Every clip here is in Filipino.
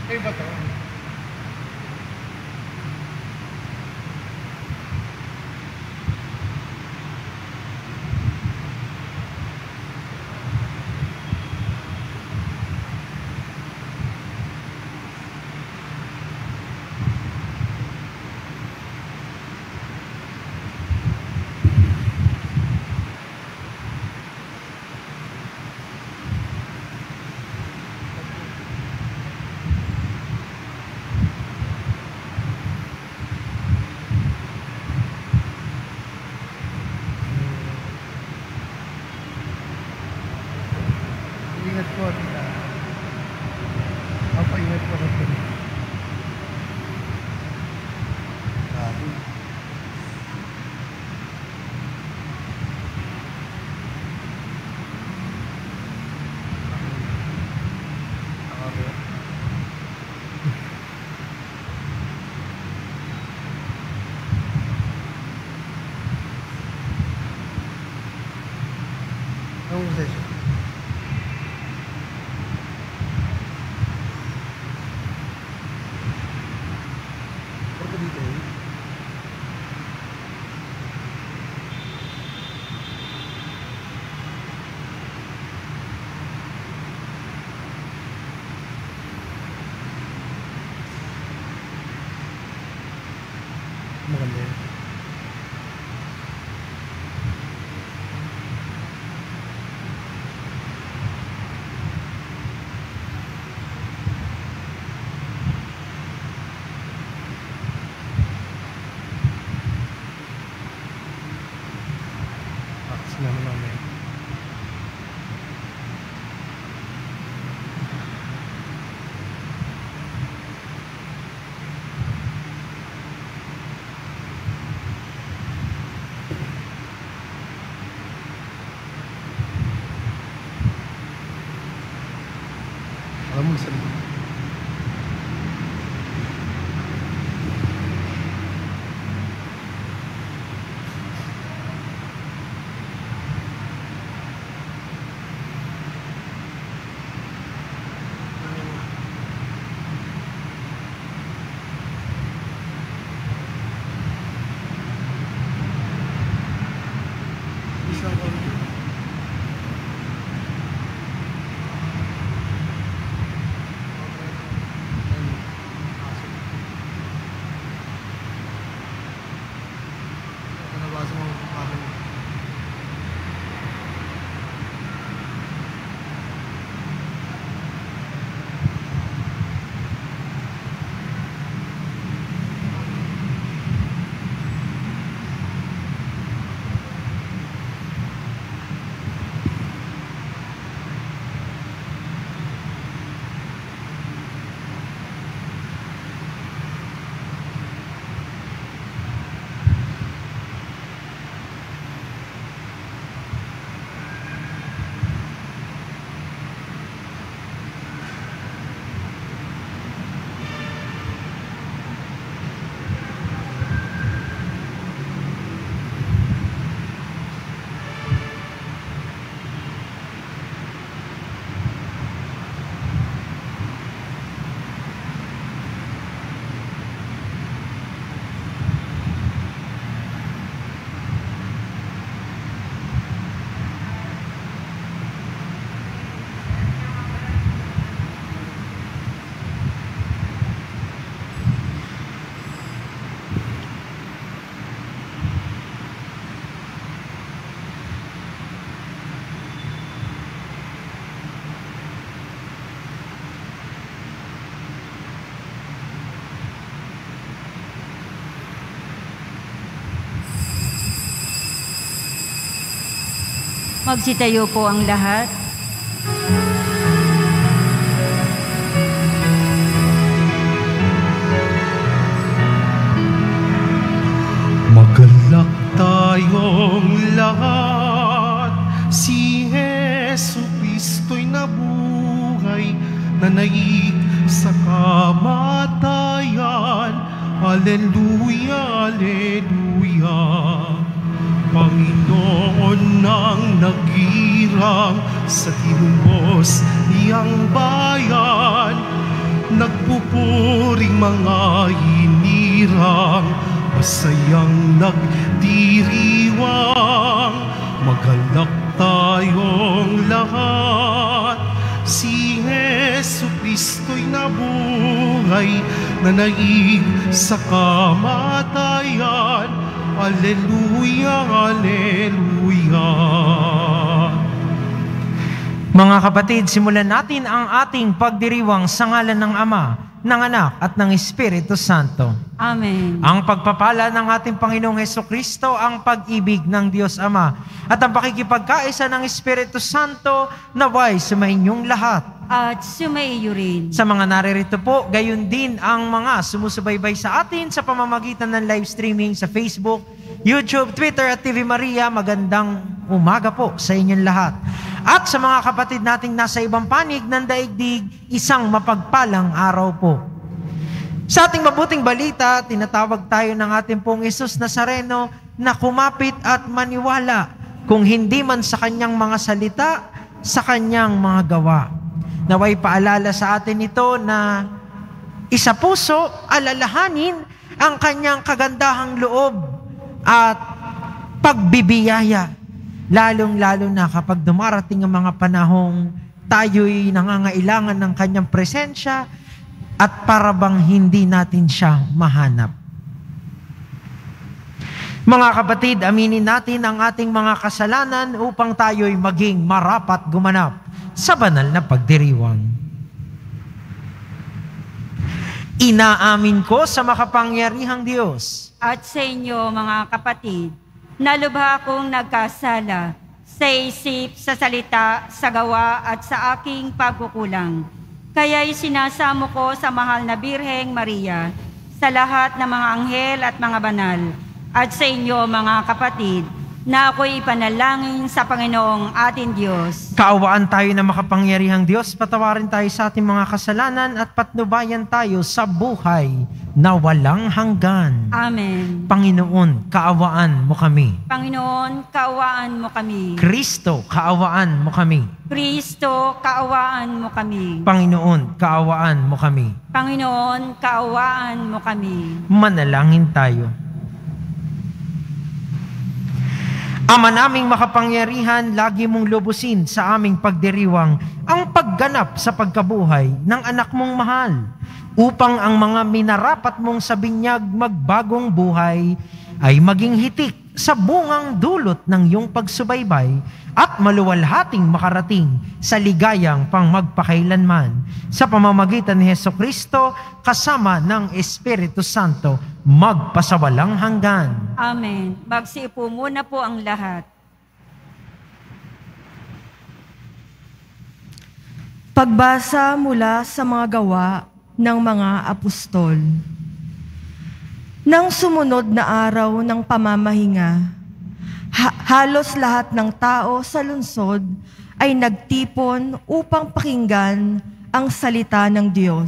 Ay ba to? Ingat po, tita. Apa, ingat po na po. Grabe. Grabe. Anong session? Porto dito eh. Maganda yun. Practice namin mamaya. Alam mo, saan? Isang konti. Nabasa mo ang pagkakalo. Magsitayo po ang lahat. Magalak tayong lahat, si Jesu Kristo'y nabuhay, nanaig sa kamatayan. Alleluia, alleluia. Panginoon ang nagirang sa tinumbos niyang bayan, nagbukas mga hinirang, masayang nagdiriwang, magalak tayong lahat. Si Jesu Kristo'y nabuhay, nanaig sa kamatayan. Alleluia, alleluia. Mga kapatid, simulan natin ang ating pagdiriwang sa ngalan ng Ama, ng Anak at ng Espiritu Santo. Amen. Ang pagpapala ng ating Panginoong Hesukristo, ang pag-ibig ng Diyos Ama, at ang pakikipagkaisa ng Espiritu Santo naway sumainyong lahat. At sumaiyo rin. Sa mga naririto po, gayon din ang mga sumusubaybay sa atin sa pamamagitan ng live streaming sa Facebook, YouTube, Twitter at TV Maria, magandang umaga po sa inyong lahat. At sa mga kapatid nating nasa ibang panig ng daigdig, isang mapagpalang araw po. Sa ating mabuting balita, tinatawag tayo ng ating pong Jesus Nazareno na kumapit at maniwala, kung hindi man sa kanyang mga salita, sa kanyang mga gawa. Naway paalala sa atin ito na isa puso, alalahanin ang kanyang kagandahang loob at pagbibiyaya. Lalong-lalo na kapag dumarating ang mga panahong tayo'y nangangailangan ng kanyang presensya at parabang hindi natin siya mahanap. Mga kapatid, aminin natin ang ating mga kasalanan upang tayo'y maging marapat gumanap sa banal na pagdiriwang. Inaamin ko sa makapangyarihang Diyos At sa inyo, mga kapatid, nalubha akong nagkasala sa isip, sa salita, sa gawa at sa aking pagkukulang. Kaya'y sinasamo ko sa mahal na Birheng Maria, sa lahat ng mga anghel at mga banal, at sa inyo, mga kapatid, na ako'y ipanalangin sa Panginoong ating Diyos. Kaawaan tayo na makapangyarihang Diyos, patawarin tayo sa ating mga kasalanan at patnubayan tayo sa buhay na walang hanggan. Amen. Panginoon, kaawaan mo kami. Panginoon, kaawaan mo kami. Kristo, kaawaan mo kami. Kristo, kaawaan mo kami. Panginoon, kaawaan mo kami. Panginoon, kaawaan mo kami. Manalangin tayo. Ama naming makapangyarihan, lagi mong lubusin sa aming pagdiriwang ang pagganap sa pagkabuhay ng anak mong mahal, upang ang mga minarapat mong sa binyag magbagong buhay ay maging hitik sa bungang dulot ng iyong pagsubaybay at maluwalhating makarating sa ligayang pang magpakailanman. Sa pamamagitan ni Hesukristo, kasama ng Espiritu Santo, magpasawalang hanggan. Amen. Magsiupo muna po ang lahat. Pagbasa mula sa mga gawa ng mga apostol. Nang sumunod na araw ng pamamahinga, halos lahat ng tao sa lungsod ay nagtipon upang pakinggan ang salita ng Diyos.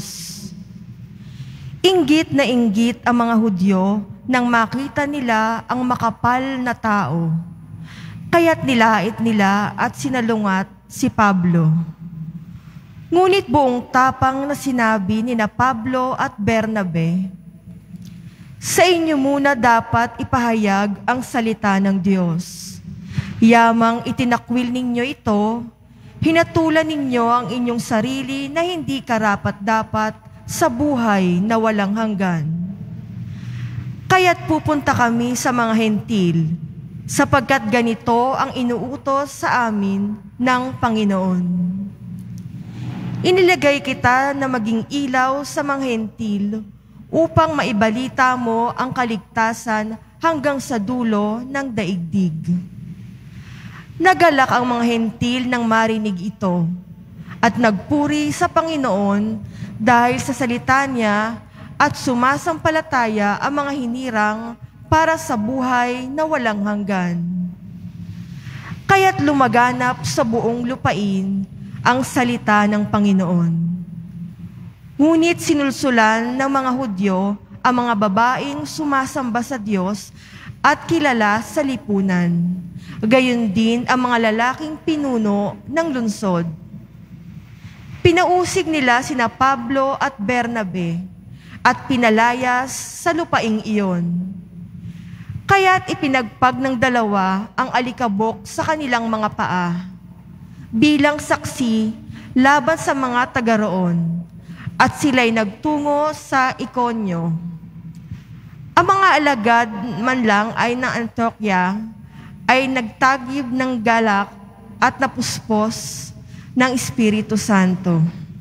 Inggit na inggit ang mga Hudyo nang makita nila ang makapal na tao. Kaya't nilait nila at sinalungat si Pablo. Ngunit buong tapang na sinabi ni na Pablo at Bernabe, sa inyo muna dapat ipahayag ang salita ng Diyos. Yamang itinakwil ninyo ito, hinatulan ninyo ang inyong sarili na hindi karapat-dapat sa buhay na walang hanggan. Kaya't pupunta kami sa mga hentil, sapagkat ganito ang inuutos sa amin ng Panginoon. Inilagay kita na maging ilaw sa mga hentil upang maibalita mo ang kaligtasan hanggang sa dulo ng daigdig. Nagalak ang mga hentil nang marinig ito at nagpuri sa Panginoon dahil sa salita niya at sumasampalataya ang mga hinirang para sa buhay na walang hanggan. Kaya't lumaganap sa buong lupain ang salita ng Panginoon. Ngunit sinulsulan ng mga Hudyo ang mga babaeng sumasamba sa Diyos at kilala sa lipunan. Gayon din ang mga lalaking pinuno ng lungsod. Pinausig nila sina Pablo at Bernabe at pinalayas sa lupaing iyon. Kaya't ipinagpag ng dalawa ang alikabok sa kanilang mga paa, bilang saksi laban sa mga taga roon, at sila'y nagtungo sa Ikonyo. Ang mga alagad man lang ay ng Antioquia ay nagtagib ng galak at napuspos ng Espiritu Santo.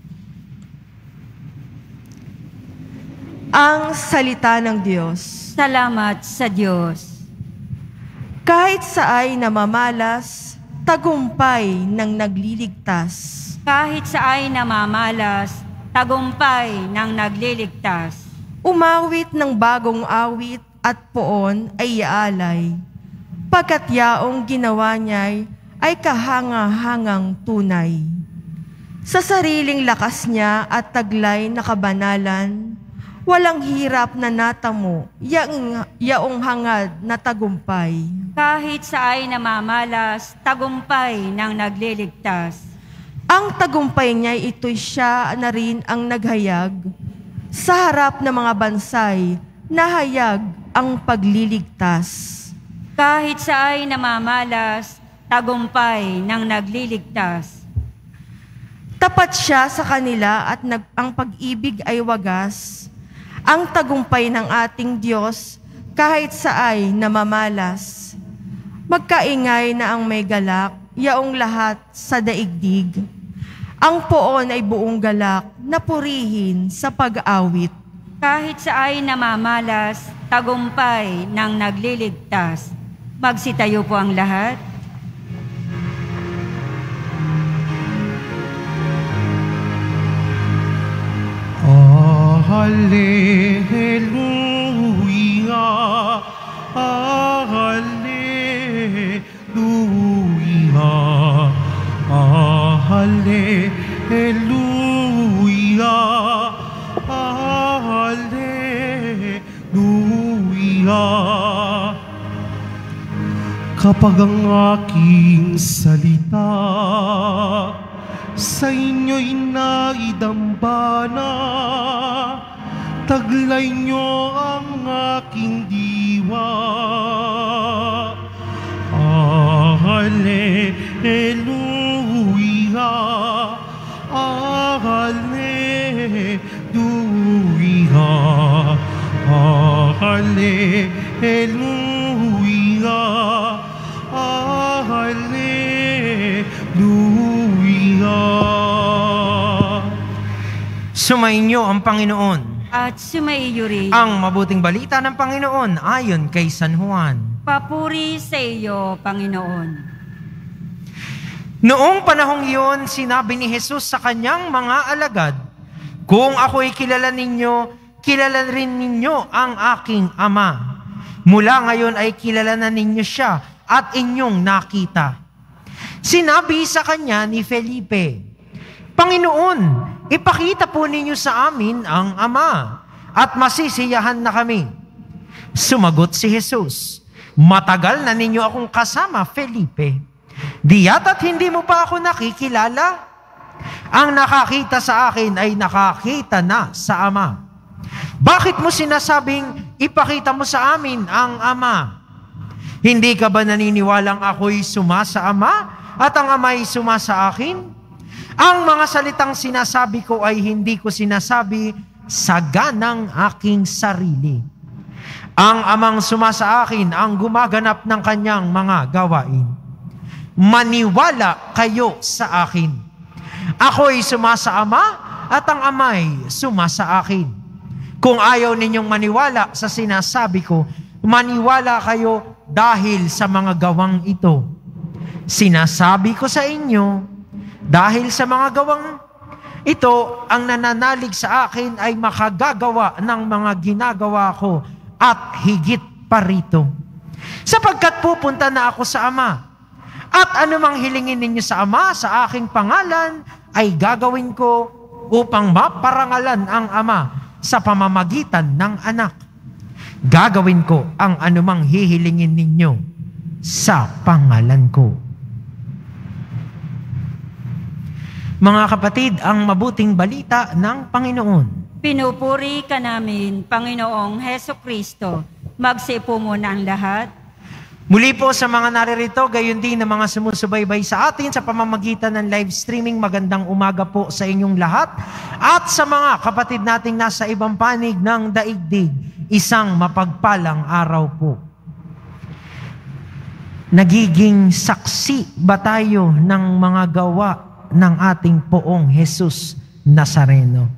Ang salita ng Diyos. Salamat sa Diyos. Kahit sa ay namamalas, tagumpay ng nagliligtas. Kahit sa ay namamalas, tagumpay ng nagliligtas. Umawit ng bagong awit at poon ay iaalay, pagkat yaong ginawa niya'y ay kahanga-hangang tunay. Sa sariling lakas niya at taglay na kabanalan, walang hirap na natamo, yaong hangad na tagumpay. Kahit sa ay namamalas, tagumpay ng nagliligtas. Ang tagumpay niya ito'y siya na rin ang naghayag. Sa harap ng mga bansay, nahayag ang pagliligtas. Kahit sa ay namamalas, tagumpay ng nagliligtas. Tapat siya sa kanila at ang pag-ibig ay wagas. Ang tagumpay ng ating Diyos kahit sa ay namamalas. Magkaingay na ang may galak, yaong lahat sa daigdig. Ang poon ay buong galak na purihin sa pag-awit. Kahit sa ay namamalas, tagumpay ng nagliligtas. Magsitayo po ang lahat. Hallelujah, hallelujah, hallelujah, hallelujah. Kapag ang aking salita sa inyo'y naidambana, taglay niyo ang aking diwa. Hallelujah, hallelujah, hallelujah, hallelujah. Sumainyo ang Panginoon. At sumaiyo rin. Ang mabuting balita ng Panginoon ayon kay San Juan. Papuri sa iyo, Panginoon. Noong panahong iyon, sinabi ni Jesus sa kanyang mga alagad, "Kung ako'y kilala ninyo, kilala rin ninyo ang aking Ama. Mula ngayon ay kilala na ninyo siya at inyong nakita." Sinabi sa kanya ni Felipe, "Panginoon, ipakita po ninyo sa amin ang Ama, at masisiyahan na kami." Sumagot si Jesus, "Matagal na ninyo akong kasama, Felipe. Di yata't hindi mo pa ako nakikilala? Ang nakakita sa akin ay nakakita na sa Ama. Bakit mo sinasabing ipakita mo sa amin ang Ama? Hindi ka ba naniniwalang ako'y suma sa Ama at ang Ama'y suma sa akin? Ang mga salitang sinasabi ko ay hindi ko sinasabi sa ganang aking sarili. Ang Amang suma sa akin ang gumaganap ng kanyang mga gawain. Maniwala kayo sa akin. Ako'y suma sa Ama at ang Ama'y suma sa akin. Kung ayaw ninyong maniwala sa sinasabi ko, maniwala kayo dahil sa mga gawang ito. Sinasabi ko sa inyo, dahil sa mga gawang ito, ang nananalig sa akin ay makagagawa ng mga ginagawa ko at higit pa rito. Sapagkat pupunta na ako sa Ama, at anumang hilingin ninyo sa Ama sa aking pangalan ay gagawin ko upang maparangalan ang Ama sa pamamagitan ng Anak. Gagawin ko ang anumang hihilingin ninyo sa pangalan ko." Mga kapatid, ang mabuting balita ng Panginoon. Pinupuri ka namin, Panginoong Heso Kristo. Magsipo muna ang lahat. Muli po sa mga naririto, gayon din na mga sumusubaybay sa atin sa pamamagitan ng live streaming, magandang umaga po sa inyong lahat. At sa mga kapatid nating nasa ibang panig ng daigdig, isang mapagpalang araw po. Nagiging saksi ba tayo ng mga gawa ng ating Poong Jesus Nazareno?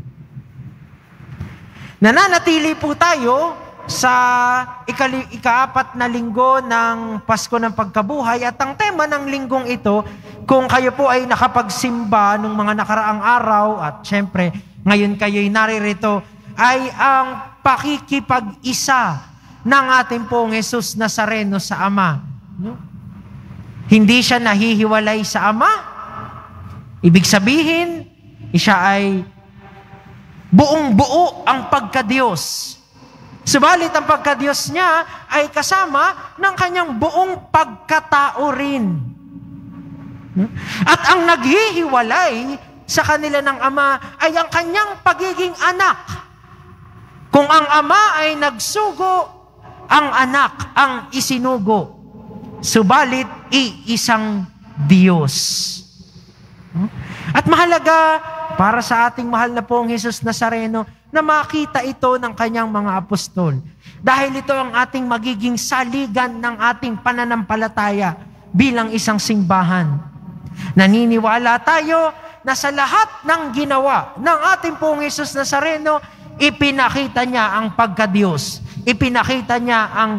Nananatili po tayo sa ika-4 na linggo ng Pasko ng Pagkabuhay at ang tema ng linggong ito, kung kayo po ay nakapagsimba nung mga nakaraang araw at syempre ngayon kayo'y naririto, ay ang pakikipag-isa ng ating Poong Jesus Nazareno sa Ama. No? Hindi siya nahihiwalay sa Ama. Ibig sabihin, siya ay buong-buo ang pagka-Diyos. Subalit ang pagka-Diyos niya ay kasama ng kanyang buong pagkatao rin. At ang naghihiwalay sa kanila ng Ama ay ang kanyang pagiging anak. Kung ang Ama ay nagsugo, ang anak ang isinugo. Subalit, iisang Diyos. At mahalaga para sa ating mahal na Poong Jesus Nazareno na makita ito ng kanyang mga apostol. Dahil ito ang ating magiging saligan ng ating pananampalataya bilang isang simbahan. Naniniwala tayo na sa lahat ng ginawa ng ating Poong Jesus Nazareno, ipinakita niya ang pagka-Diyos. Ipinakita niya ang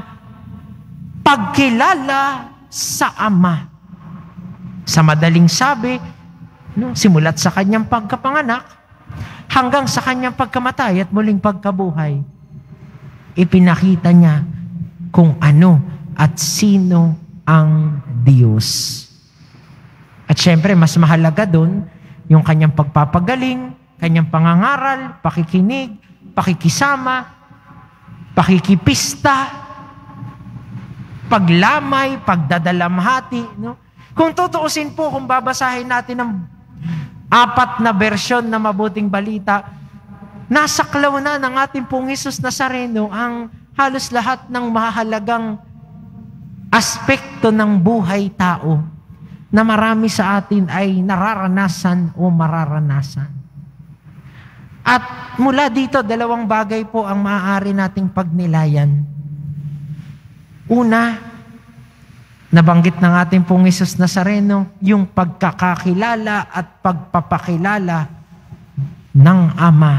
pagkilala sa Ama. Sa madaling sabi, simulat sa kanyang pagkapanganak, hanggang sa kanyang pagkamatay at muling pagkabuhay, ipinakita niya kung ano at sino ang Diyos. At syempre, mas mahalaga doon yung kanyang pagpapagaling, kanyang pangangaral, pakikinig, pakikisama, pakikipista, paglamay, pagdadalamhati. No? Kung tutuusin po, kung babasahin natin ang 4 na bersyon na mabuting balita, nasaklaw na ng ating Poong Jesus Nazareno ang halos lahat ng mahalagang aspekto ng buhay tao na marami sa atin ay nararanasan o mararanasan. At mula dito, 2 bagay po ang maaari nating pagnilayan. Una, nabanggit ng ating Poong Jesus Nazareno, yung pagkakakilala at pagpapakilala ng Ama.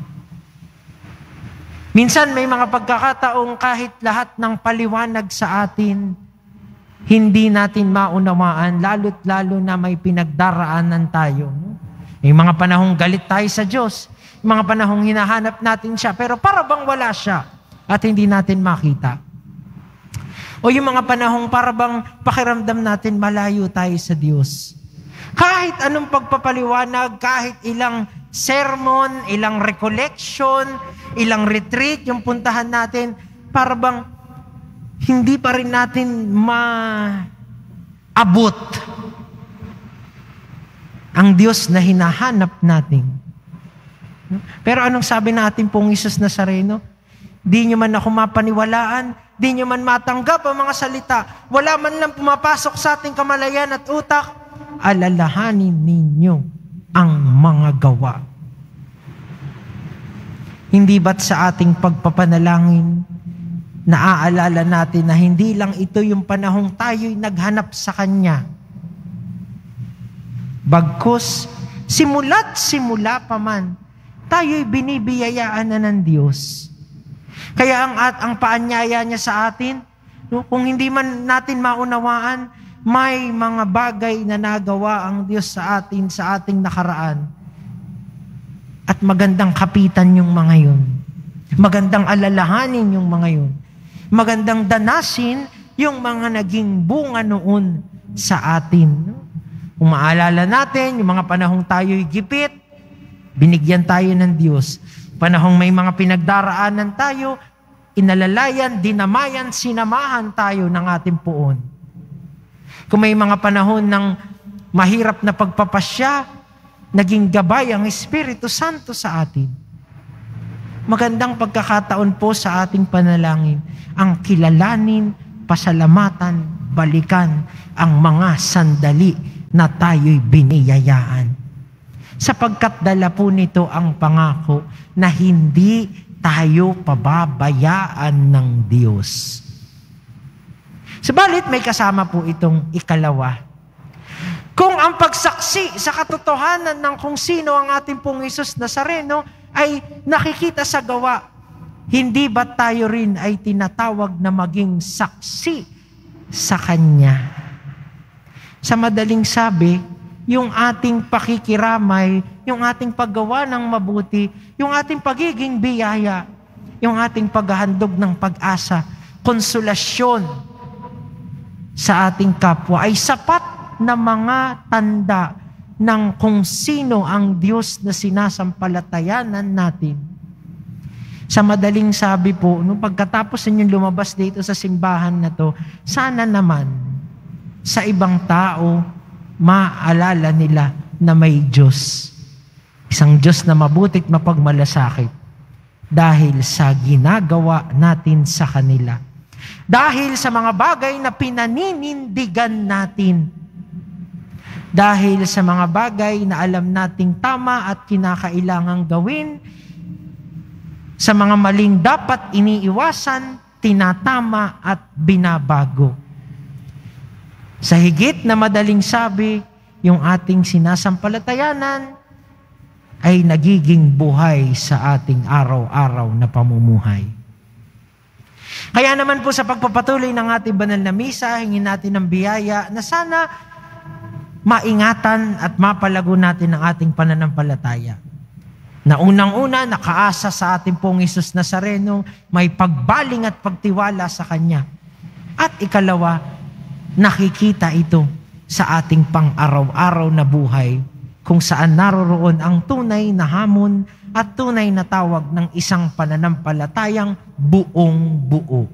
Minsan may mga pagkakataong kahit lahat ng paliwanag sa atin, hindi natin maunawaan, lalo't lalo na may pinagdaraanan tayo. May mga panahong galit tayo sa Diyos, mga panahong hinahanap natin siya, pero para bang wala siya at hindi natin makita. O yung mga panahong para bang pakiramdam natin malayo tayo sa Diyos. Kahit anong pagpapaliwanag, kahit ilang sermon, ilang recollection, ilang retreat, yung puntahan natin, para bang hindi pa rin natin maabot ang Diyos na hinahanap natin. Pero anong sabi natin Poong Jesus Nazareno? Di nyo man ako mapaniwalaan, di nyo man matanggap ang mga salita, wala man lang pumapasok sa ating kamalayan at utak, alalahanin ninyo ang mga gawa. Hindi ba't sa ating pagpapanalangin, naaalala natin na hindi lang ito yung panahong tayo'y naghanap sa Kanya. Bagkus, simula pa man, tayo'y binibiyayaan na ng Diyos. Kaya ang paanyaya niya sa atin, kung hindi man natin maunawaan, may mga bagay na nagawa ang Diyos sa atin, sa ating nakaraan. At magandang kapitan yung mga yun. Magandang alalahanin yung mga yun. Magandang danasin yung mga naging bunga noon sa atin. Kung maalala natin, yung mga panahong tayo'y gipit, binigyan tayo ng Diyos. Panahong may mga pinagdaraanan tayo, inalalayan, dinamayan, sinamahan tayo ng ating Poon. Kung may mga panahon ng mahirap na pagpapasya, naging gabay ang Espiritu Santo sa atin. magandang pagkakataon po sa ating panalangin ang kilalanin, pasalamatan, balikan ang mga sandali na tayo'y biniyayaan. Sapagkat dala po nito ang pangako na hindi tayo pababayaan ng Diyos. Subalit may kasama po itong ikalawa. Kung ang pagsaksi sa katotohanan ng kung sino ang ating pong Hesus Nazareno ay nakikita sa gawa, hindi ba tayo rin ay tinatawag na maging saksi sa Kanya? Sa madaling sabi, yung ating pakikiramay, yung ating paggawa ng mabuti, yung ating pagiging biyaya, yung ating paghahandog ng pag-asa, konsolasyon sa ating kapwa ay sapat na mga tanda ng kung sino ang Diyos na sinasampalatayanan natin. Sa madaling sabi po, nung pagkatapos ninyong lumabas dito sa simbahan na to, sana naman sa ibang tao, maalala nila na may Diyos. Isang Diyos na mabuti't mapagmalasakit dahil sa ginagawa natin sa kanila. Dahil sa mga bagay na pinaninindigan natin. Dahil sa mga bagay na alam nating tama at kinakailangang gawin, sa mga maling dapat iniiwasan, tinatama at binabago. Sa higit na madaling sabi, yung ating sinasampalatayanan ay nagiging buhay sa ating araw-araw na pamumuhay. Kaya naman po sa pagpapatuloy ng ating banal na misa, hingin natin ng biyaya na sana maingatan at mapalago natin ang ating pananampalataya. Na unang-una, nakaasa sa ating pong Hesus Nazareno, may pagbaling at pagtiwala sa Kanya. At ikalawa, nakikita ito sa ating pang-araw-araw na buhay, kung saan naroroon ang tunay na hamon at tunay na tawag ng isang pananampalatayang buong-buo.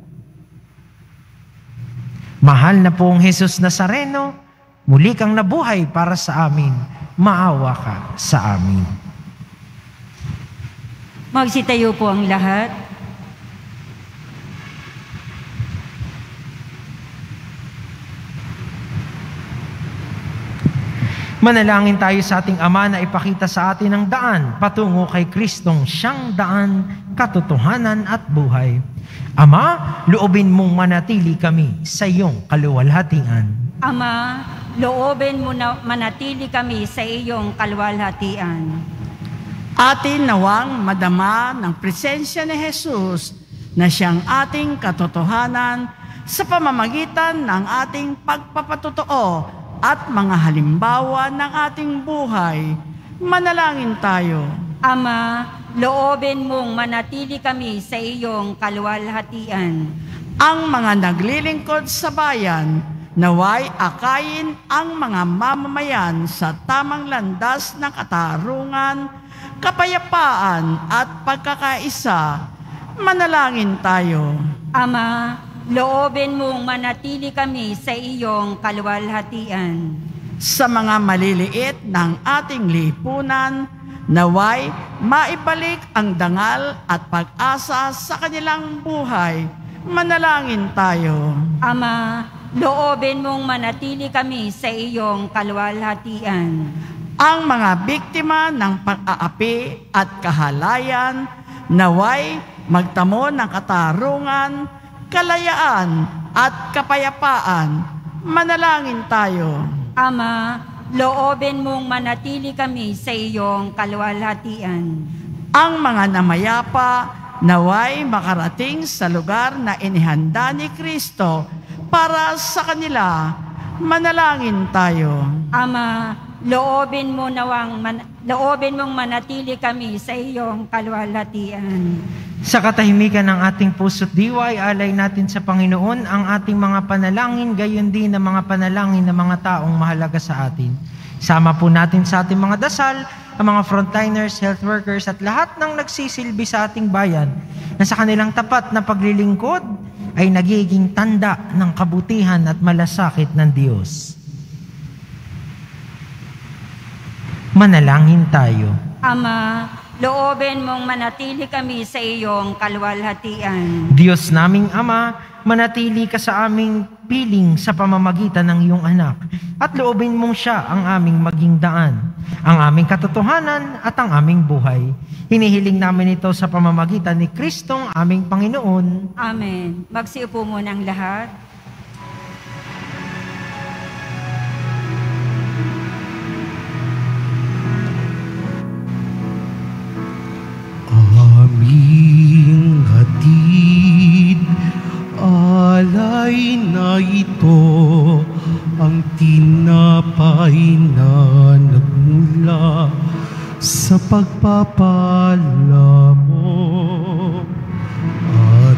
Mahal na pong Hesus Nazareno, muli kang nabuhay para sa amin, maawa ka sa amin. Magsitayo po ang lahat. Manalangin tayo sa ating Ama na ipakita sa atin ang daan patungo kay Kristong siyang daan, katotohanan at buhay. Ama, loobin mong manatili kami sa iyong kaluwalhatian. Ama, loobin mo na manatili kami sa iyong kaluwalhatian. Atin nawang madama ng presensya ni Jesus na siyang ating katotohanan sa pamamagitan ng ating pagpapatotoo at mga halimbawa ng ating buhay. Manalangin tayo. Ama, loobin mong manatili kami sa iyong kaluwalhatian. Ang mga naglilingkod sa bayan, naway akayin ang mga mamamayan sa tamang landas ng katarungan, kapayapaan at pagkakaisa. Manalangin tayo. Ama, loobin mong manatili kami sa iyong kaluwalhatian. Sa mga maliliit ng ating lipunan, naway maibalik ang dangal at pag-asa sa kanilang buhay. Manalangin tayo. Ama, loobin mong manatili kami sa iyong kaluwalhatian. Ang mga biktima ng pag-aapi at kahalayan, naway magtamo ng katarungan, kalayaan at kapayapaan. Manalangin tayo. Ama, loobin mong manatili kami sa iyong kaluwalhatian. Ang mga namayapa, naway makarating sa lugar na inihanda ni Kristo para sa kanila. Manalangin tayo. Ama, loobin mong manatili kami sa iyong kaluwalhatian. Sa katahimikan ng ating puso't diwa, alay natin sa Panginoon ang ating mga panalangin, gayon din ang mga panalangin ng mga taong mahalaga sa atin. Sama po natin sa ating mga dasal, ang mga frontliners, health workers, at lahat ng nagsisilbi sa ating bayan na sa kanilang tapat na paglilingkod ay nagiging tanda ng kabutihan at malasakit ng Diyos. Manalangin tayo. Ama, Loobin mong manatili kami sa iyong kaluwalhatian. Diyos naming Ama, manatili ka sa aming piling sa pamamagitan ng iyong anak, at loobin mong siya ang aming maging daan, ang aming katotohanan at ang aming buhay. Hinihiling namin ito sa pamamagitan ni Kristong aming Panginoon. Amen. Magsiupo muna ang lahat. Aming hatid, alay na ito, ang tinapay na nagmula sa pagpapala mo. At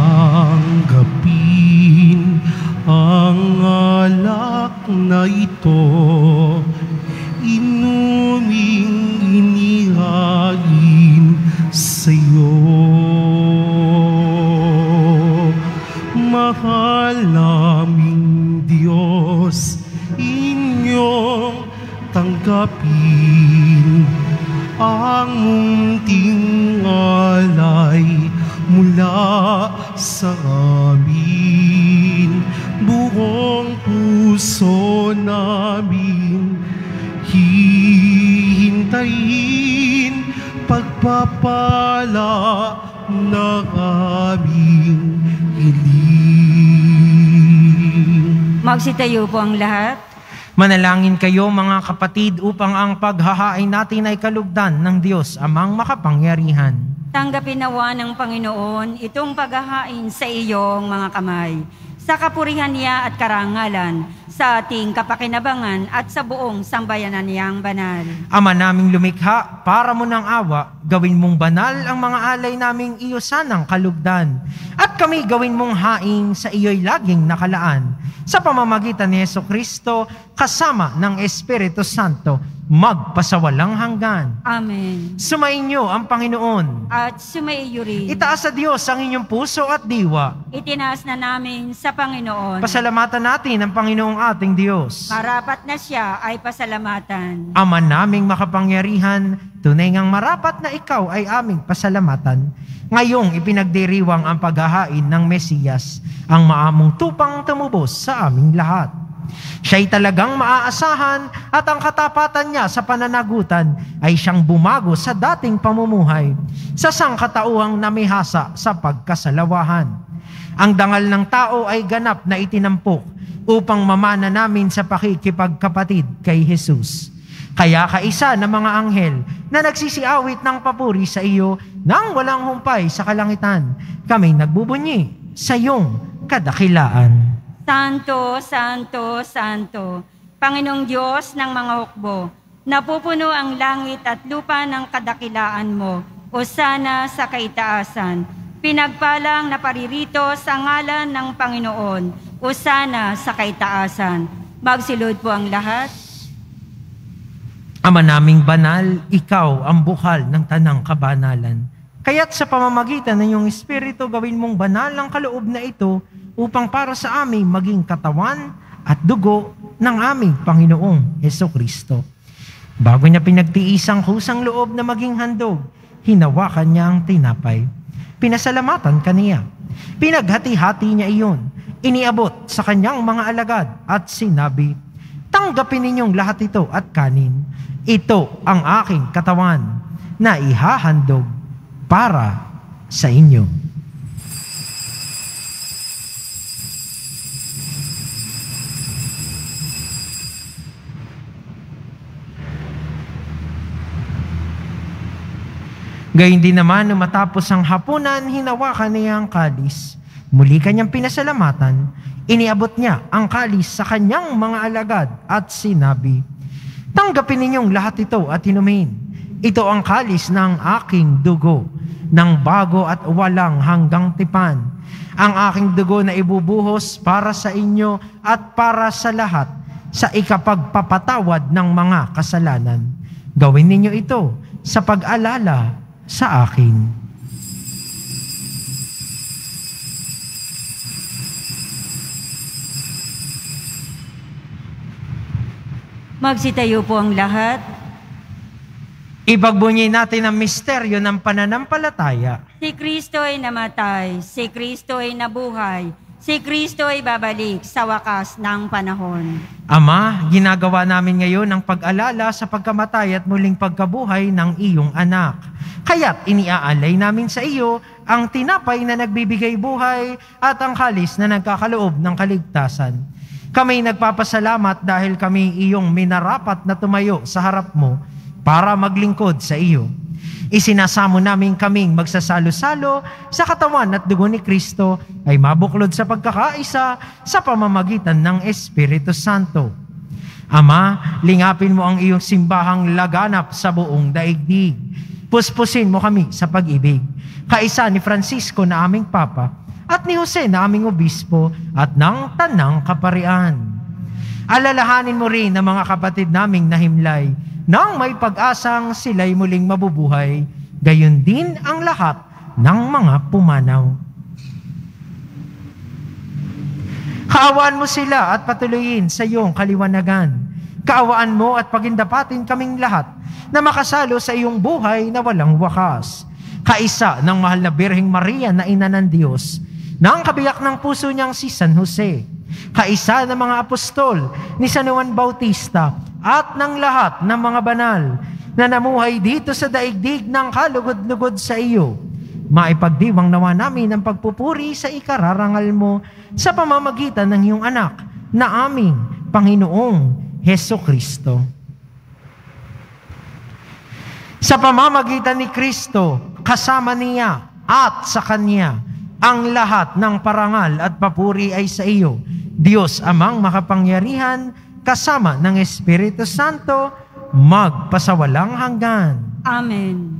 tanggapin ang alak na ito, inuming inihain sa'yo. Mahal naming Diyos, inyong tanggapin ang munting alay mula sa amin. Buong puso namin hihintayin pagpapala na aming hiling. Magsitayo po ang lahat. Manalangin kayo mga kapatid upang ang paghahain natin ay kalugdan ng Diyos amang makapangyarihan. Tanggapin nawa ng Panginoon itong paghahain sa iyong mga kamay, sa kapurihan niya at karangalan, sa ating kapakinabangan at sa buong sambayanan niyang banal. Ama naming lumikha, para mo ng awa, gawin mong banal ang mga alay naming iyo sanang kalugdan. At kami gawin mong haing sa iyo'y laging nakalaan. Sa pamamagitan ni Jesucristo, kasama ng Espiritu Santo, magpasawalang hanggan. Amen. Sumainyo ang Panginoon. At sumaiyo rin. Itaas sa Diyos ang inyong puso at diwa. Itinaas na namin sa Panginoon. Pasalamatan natin ang Panginoong ating Diyos. Marapat na siya ay pasalamatan. Ama naming makapangyarihan, tunay ngang marapat na ikaw ay aming pasalamatan. Ngayong ipinagdiriwang ang paghahain ng Mesiyas, ang maamong tupang tumubos sa aming lahat. Siya'y talagang maaasahan at ang katapatan niya sa pananagutan ay siyang bumago sa dating pamumuhay sa sangkatauhang namihasa sa pagkasalawahan. Ang dangal ng tao ay ganap na itinampok upang mamana namin sa pakikipagkapatid kay Jesus. Kaya kaisa ng mga anghel na nagsisiawit ng papuri sa iyo nang walang humpay sa kalangitan, kami nagbubunyi sa iyong kadakilaan. Santo, Santo, Santo, Panginoong Diyos ng mga hukbo, napupuno ang langit at lupa ng kadakilaan mo, Hosana sa kaitaasan. Pinagpalang na paririto sa ngalan ng Panginoon, Hosana sa kaitaasan. Magsilod po ang lahat. Ama naming banal, ikaw ang bukal ng tanang kabanalan. Kaya't sa pamamagitan ng iyong Espiritu, gawin mong banal ang kaloob na ito upang para sa amin maging katawan at dugo ng aming Panginoong Jesucristo. Bago niya pinagtiis ang kusang loob na maging handog, hinawakan niya ang tinapay. Pinasalamatan kaniya. Pinaghati-hati niya iyon. Iniabot sa kanyang mga alagad at sinabi, "Tanggapin ninyong lahat ito at kanin. Ito ang aking katawan na ihahandog para sa inyo." Gayun din naman, nung matapos ang hapunan, hinawakan niya ang kalis. Muli kanyang pinasalamatan, iniabot niya ang kalis sa kanyang mga alagad at sinabi, "Tanggapin ninyong lahat ito at inumin. Ito ang kalis ng aking dugo, ng bago at walang hanggang tipan. Ang aking dugo na ibubuhos para sa inyo at para sa lahat sa ikapagpapatawad ng mga kasalanan. Gawin ninyo ito sa pag-alala sa akin." Magsitayo po ang lahat. Ipagbunyi natin ang misteryo ng pananampalataya. Si Kristo ay namatay, si Kristo ay nabuhay, si Kristo ay babalik sa wakas ng panahon. Ama, ginagawa namin ngayon ang pag-alala sa pagkamatay at muling pagkabuhay ng iyong anak. Kaya't iniaalay namin sa iyo ang tinapay na nagbibigay buhay at ang kalis na nagkakaloob ng kaligtasan. Kami nagpapasalamat dahil kami iyong minarapat na tumayo sa harap mo para maglingkod sa iyo. Isinasamo namin kaming magsasalo-salo sa katawan at dugo ni Kristo ay mabuklod sa pagkakaisa sa pamamagitan ng Espiritu Santo. Ama, lingapin mo ang iyong simbahang laganap sa buong daigdig. Puspusin mo kami sa pag-ibig. Kaisa ni Francisco na aming Papa at ni Jose na aming Obispo at ng Tanang Kaparian. Alalahanin mo rin ang mga kapatid naming nahimlay nang may pag-asang sila'y muling mabubuhay, gayon din ang lahat ng mga pumanaw. Kaawaan mo sila at patuloyin sa iyong kaliwanagan. Kaawaan mo at pagindapatin kaming lahat na makasalo sa iyong buhay na walang wakas. Kaisa ng mahal na Birheng Maria na Ina ng Diyos, ng kabiyak ng puso niyang si San Jose, kaisa ng mga apostol ni San Juan Bautista, at ng lahat ng mga banal na namuhay dito sa daigdig ng kalugod-lugod sa iyo. Maipagdiwang nawa namin ang pagpupuri sa ikararangal mo sa pamamagitan ng iyong anak na aming Panginoong Hesukristo. Sa pamamagitan ni Kristo, kasama niya at sa Kanya, ang lahat ng parangal at papuri ay sa iyo, Diyos Amang makapangyarihan, kasama ng Espiritu Santo, magpasawalang hanggan. Amen.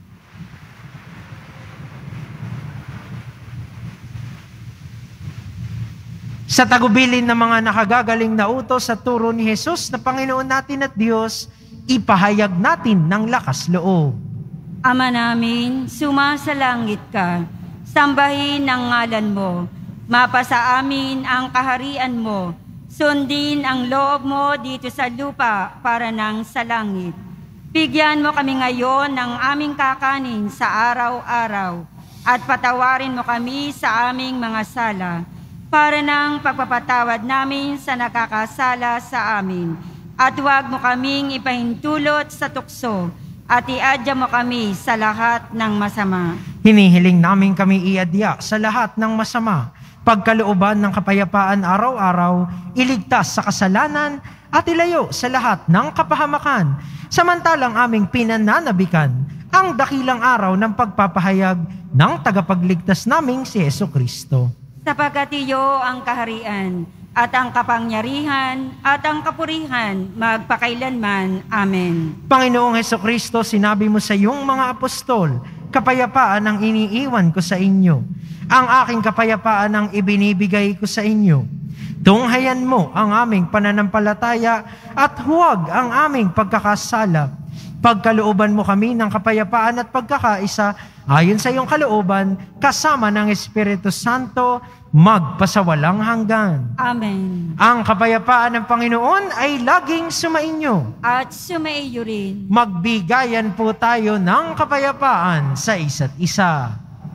Sa tagubilin ng mga nakagagaling na utos sa turo ni Jesus na Panginoon natin at Diyos, ipahayag natin ng lakas loob. Ama namin, sumasalangit ka, sambahin ang ngalan mo, mapasa amin ang kaharian mo, sundin ang loob mo dito sa lupa para nang sa langit. Bigyan mo kami ngayon ng aming kakanin sa araw-araw at patawarin mo kami sa aming mga sala para nang pagpapatawad namin sa nakakasala sa amin. At huwag mo kaming ipahintulot sa tukso at iadya mo kami sa lahat ng masama. Hinihiling namin kami iadya sa lahat ng masama, pagkalooban ng kapayapaan araw-araw, iligtas sa kasalanan at ilayo sa lahat ng kapahamakan, samantalang aming pinananabikan ang dakilang araw ng pagpapahayag ng tagapagligtas naming si Hesukristo. Sapagkat iyo ang kaharian at ang kapangyarihan at ang kapurihan magpakailanman. Amen. Panginoong Hesukristo, sinabi mo sa iyong mga apostol, kapayapaan ang iniiwan ko sa inyo. Ang aking kapayapaan ang ibinibigay ko sa inyo. Tunghayan mo ang aming pananampalataya at huwag ang aming pagkakasala. Pagkalooban mo kami ng kapayapaan at pagkakaisa ayon sa iyong kalooban, kasama ng Espiritu Santo, magpasawalang hanggan. Amen. Ang kapayapaan ng Panginoon ay laging sumainyo. At sumaiyo rin. Magbigayan po tayo ng kapayapaan sa isa't isa.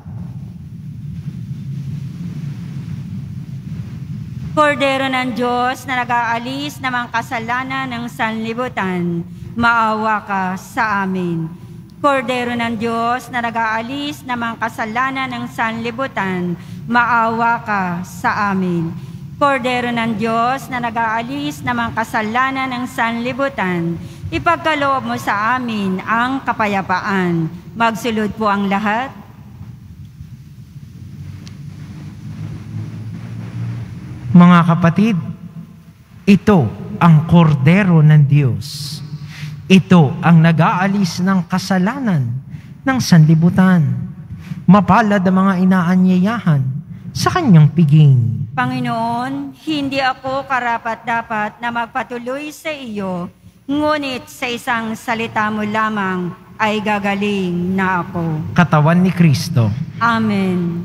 Kordero ng Diyos na nag-aalis ng mga kasalanan ng sanlibutan, maawa ka sa amin. Kordero ng Diyos na nag-aalis ng mga kasalanan ng sanlibutan, maawa ka sa amin. Kordero ng Diyos na nag-aalis ng mga kasalanan ng sanlibutan, ipagkaloob mo sa amin ang kapayapaan. Magsulod po ang lahat. Mga kapatid, ito ang kordero ng Diyos. Ito ang nag-aalis ng kasalanan ng sanlibutan. Mapalad ang mga inaanyayahan sa kanyang piging. Panginoon, hindi ako karapat-dapat na magpatuloy sa iyo, ngunit sa isang salita mo lamang ay gagaling na ako. Katawan ni Kristo. Amen.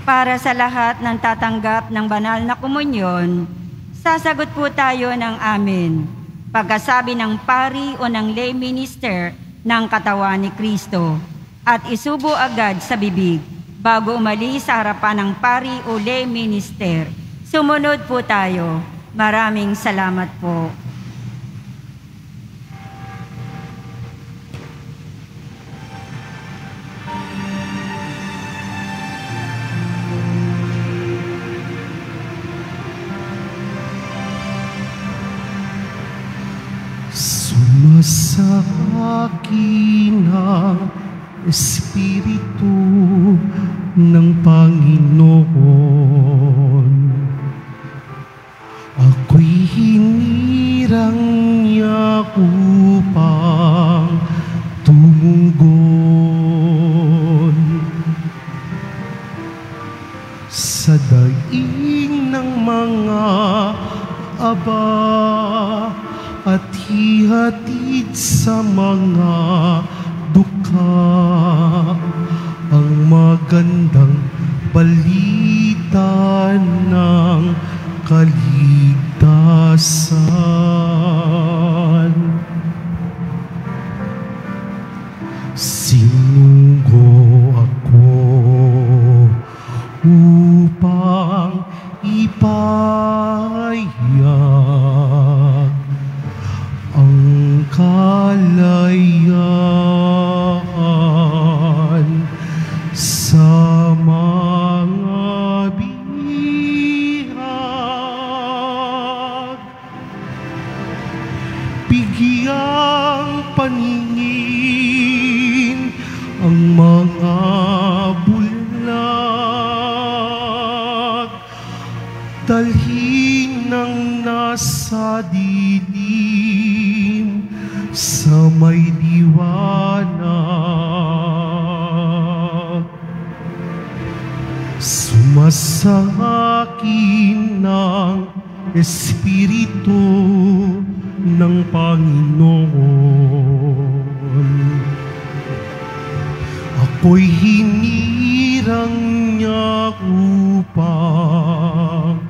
para sa lahat ng tatanggap ng banal na komunyon, sasagot po tayo ng amen. Pagkasabi ng pari o ng lay minister ng katawan ni Kristo at isubo agad sa bibig bago umalis sa harapan ng pari o lay minister. Sumunod po tayo. Maraming salamat po. Sa akin ang Espiritu ng Panginoon. Ako'y hinirang niya upang tumugon sa daing ng mga aba at hihatid sa mga dukha ang magandang balita ng kaligtasan. Sinugo ako upang ipahayag ang kalayaan sa mga bihag. Bigyang paningin ang mga bulag, dalhin ng nasa dilim sa may liwanag. Sumasakin ng Espiritu ng Panginoon. Ako'y hinirang niya upang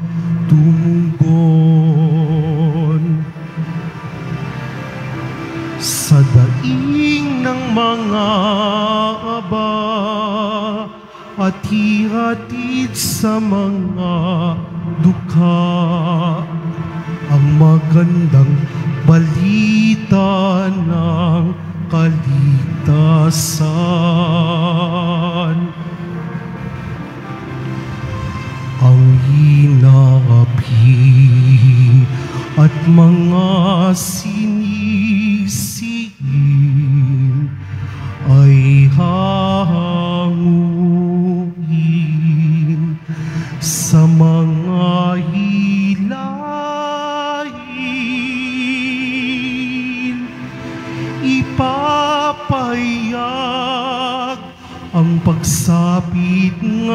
tumugon sa daing ng mga aba at hihatid sa mga dukha ang magandang balita ng kaligtasan. Ang hinapi at mga sinisigil ay hanguin sa mga hilahin. Ipapahayag ang pagsapit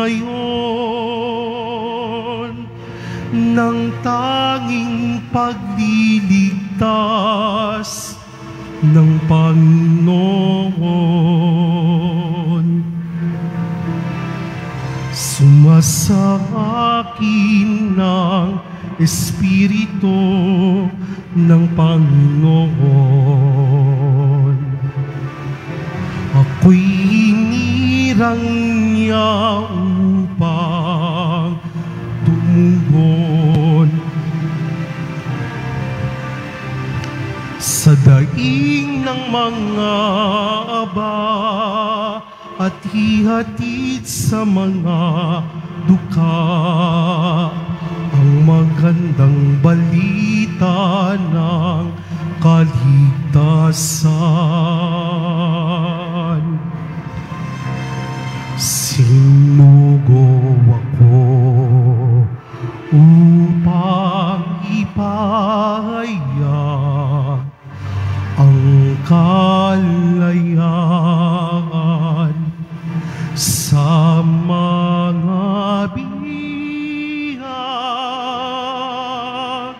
ngayon ng tanging pagliligtas ng Panginoon. Sumasakin ng Espiritu ng Panginoon. Ako'y hinirang niya upang tumugon sa daing ng mga aba at hihatid sa mga dukha ang magandang balita ng kaligtasan. Sinugo ako upang ipahayag ang kalayaan sa mga bihag.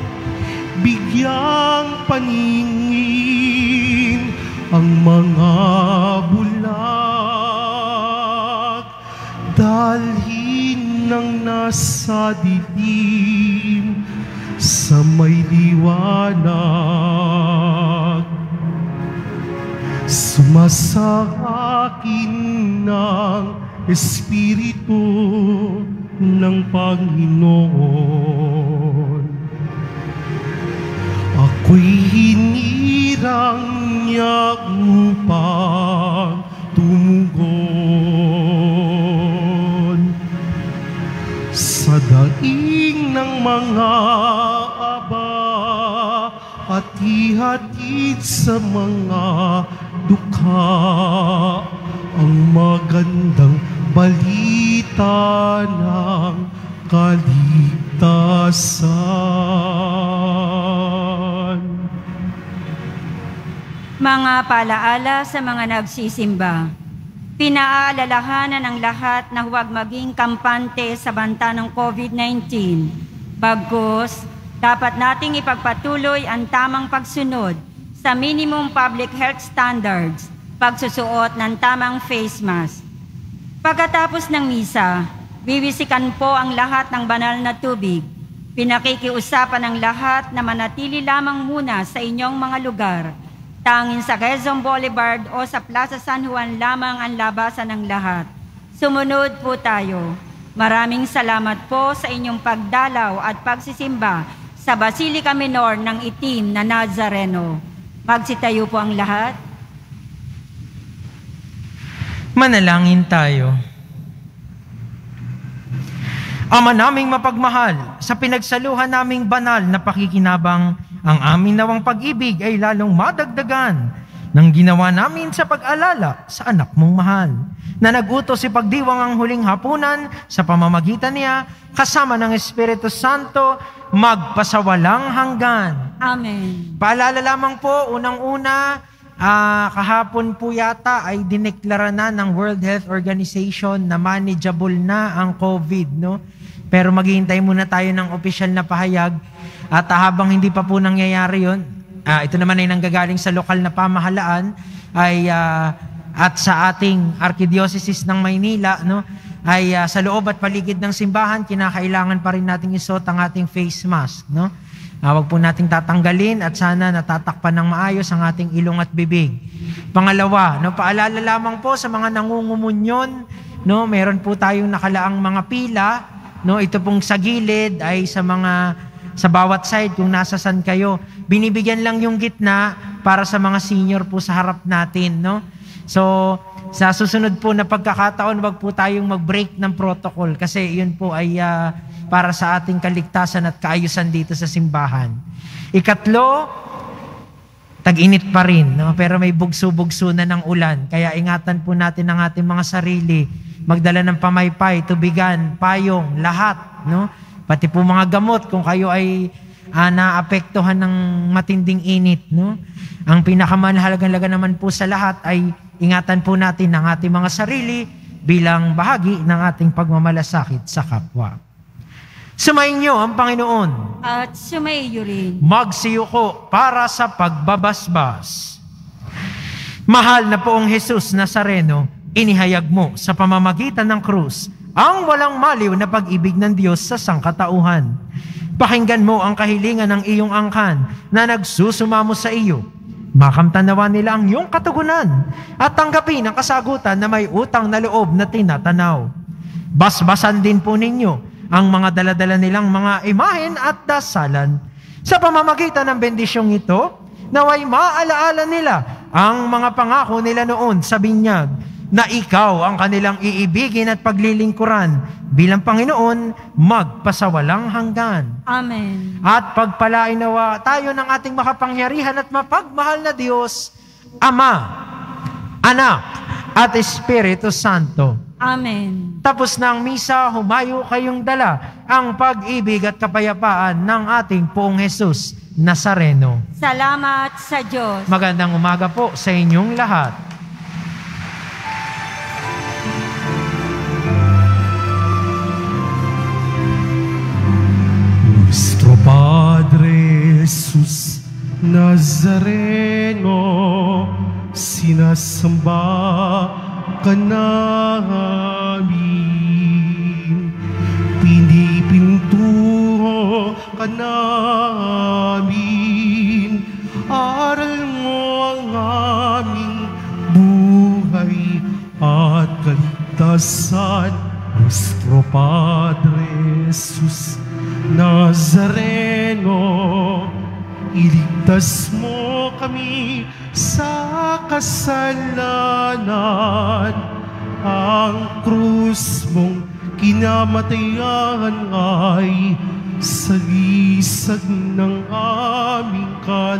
Bigyang paningin ang mga bulag, dalhin sa dilim, sa may liwanag. Sumasa akin ng Espiritu ng Panginoon. Ako'y hinirang niya upang tumugon sa daing ng mga aba at ihatid sa mga dukha ang magandang balita ng kaligtasan. Mga paalaala sa mga nagsisimba. Pinaalalahanan ang lahat na huwag maging kampante sa banta ng COVID-19. Bagkus, dapat nating ipagpatuloy ang tamang pagsunod sa minimum public health standards, pagsusuot ng tamang face mask. Pagkatapos ng misa, bibisikan po ang lahat ng banal na tubig. Pinakikiusapan ang lahat na manatili lamang muna sa inyong mga lugar. Tanging sa Quezon Boulevard o sa Plaza San Juan lamang ang labasan ng lahat. Sumunod po tayo. Maraming salamat po sa inyong pagdalaw at pagsisimba sa Basilica Minor ng Itim na Nazareno. Magsitayo po ang lahat. Manalangin tayo. Ama naming mapagmahal, sa pinagsaluhan naming banal na pakikinabang, ang aming nawang pag-ibig ay lalong madagdagan ng ginawa namin sa pag-alala sa anak mong mahal, na nag-utos ipagdiwang ang huling hapunan sa pamamagitan niya, kasama ng Espiritu Santo, magpasawalang hanggan. Amen. Paalala lamang po, unang-una, kahapon po yata ay dineklara na ng World Health Organization na manageable na ang COVID, no? Pero maghihintay muna tayo ng opisyal na pahayag. At habang hindi pa po nangyayari yun, ito naman ay nanggagaling sa lokal na pamahalaan at sa ating Archdiocese ng Maynila, no, ay sa loob at paligid ng simbahan, kinakailangan pa rin nating isuot ang ating face mask. No? Huwag po nating tatanggalin at sana natatakpan ng maayos ang ating ilong at bibig. Pangalawa, no, paalala lamang po sa mga nangungumunyon, no, meron po tayong nakalaang mga pila. No, ito pong sa gilid ay sa bawat side kung nasa san kayo. Binibigyan lang yung gitna para sa mga senior po sa harap natin, no? So, sa susunod po na pagkakataon, wag po tayong mag-break ng protocol kasi yun po ay para sa ating kaligtasan at kaayusan dito sa simbahan. Ikatlo, tag-init pa rin, no? Pero may bugso-bugso na ng ulan. Kaya ingatan po natin ang ating mga sarili. Magdala ng pamaypay, tubigan, payong, lahat, no? Pati po mga gamot kung kayo ay naapektuhan ng matinding init, no? Ang pinakamahalaga naman po sa lahat ay ingatan po natin ang ating mga sarili bilang bahagi ng ating pagmamalasakit sa kapwa. Sumainyo ang Panginoon. At sumaiyo rin. Magsiyuko para sa pagbabasbas. Mahal na poong Jesus Nazareno, inihayag mo sa pamamagitan ng krus ang walang maliw na pag-ibig ng Diyos sa sangkatauhan. Pakinggan mo ang kahilingan ng iyong angkan na nagsusumamo sa iyo. Makamtanawa nila ang iyong katugunan at tanggapin ang kasagutan na may utang na loob na tinatanaw. Basbasan din po ninyo ang mga daladala nilang mga imahen at dasalan. Sa pamamagitan ng bendisyong ito, naway maalaala nila ang mga pangako nila noon sa binyag, na ikaw ang kanilang iibigin at paglilingkuran bilang Panginoon magpasawalang hanggan. Amen. At pagpalain nawa tayo ng ating makapangyarihan at mapagmahal na Diyos, Ama, Anak, at Espiritu Santo. Amen. Tapos na ang misa, humayo kayong dala ang pag-ibig at kapayapaan ng ating poong Jesus Nazareno. Salamat sa Diyos. Magandang umaga po sa inyong lahat. Nuestro Padre Jesus Nazareno, sinasamba ka namin. at kaligtasan, Nuestro Padre Jesus Nazareno, iligtas mo kami sa kasalanan. Ang krus mong kinamatayan ay sagisag ng aming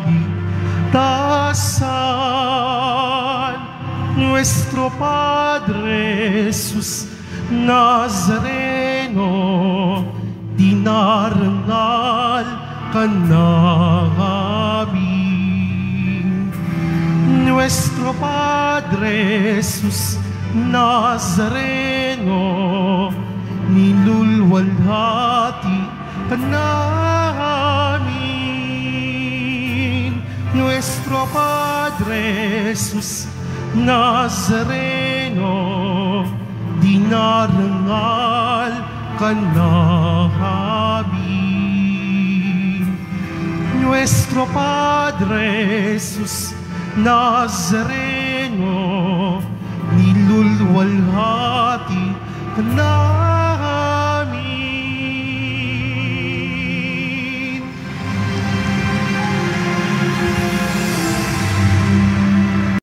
kaligtasan. Nuestro Padre Jesus Nazareno, dinarangal ka namin. Nuestro Padre Jesus Nazareno, nilulwalhati ka namin. Nuestro Padre Jesus Nazareno, dinarangal ka namin. Nuestro Padre Jesus Nazareno, nilulwalhati ka namin.